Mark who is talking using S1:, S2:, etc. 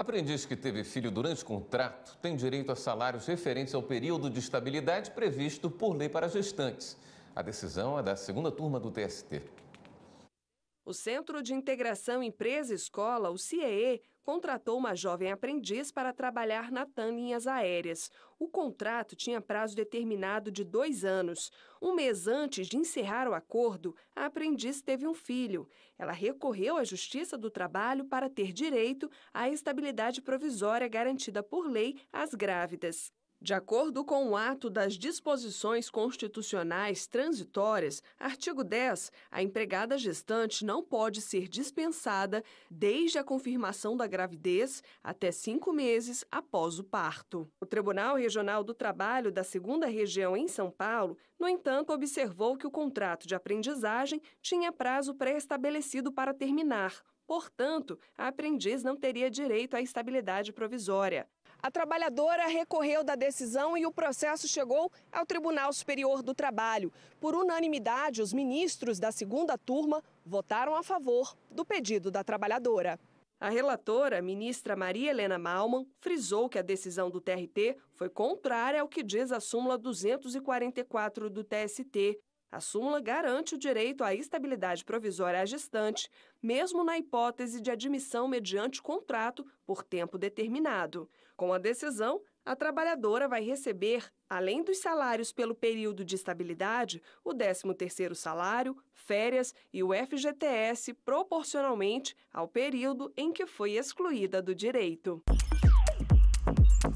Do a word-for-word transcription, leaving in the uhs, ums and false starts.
S1: Aprendiz que teve filho durante o contrato tem direito a salários referentes ao período de estabilidade previsto por lei para gestantes. A decisão é da segunda turma do T S T.
S2: O Centro de Integração Empresa-Escola, o C I E E, contratou uma jovem aprendiz para trabalhar na TAM Linhas Aéreas. O contrato tinha prazo determinado de dois anos. Um mês antes de encerrar o acordo, a aprendiz teve um filho. Ela recorreu à Justiça do Trabalho para ter direito à estabilidade provisória garantida por lei às grávidas. De acordo com o ato das disposições constitucionais transitórias, artigo dez, a empregada gestante não pode ser dispensada desde a confirmação da gravidez até cinco meses após o parto. O Tribunal Regional do Trabalho da segunda Região em São Paulo, no entanto, observou que o contrato de aprendizagem tinha prazo pré-estabelecido para terminar. Portanto, a aprendiz não teria direito à estabilidade provisória. A trabalhadora recorreu da decisão e o processo chegou ao Tribunal Superior do Trabalho. Por unanimidade, os ministros da segunda turma votaram a favor do pedido da trabalhadora. A relatora, ministra Maria Helena Malman, frisou que a decisão do T R T foi contrária ao que diz a súmula duzentos e quarenta e quatro do T S T. A súmula garante o direito à estabilidade provisória à gestante, mesmo na hipótese de admissão mediante contrato por tempo determinado. Com a decisão, a trabalhadora vai receber, além dos salários pelo período de estabilidade, o décimo terceiro salário, férias e o F G T S proporcionalmente ao período em que foi excluída do direito.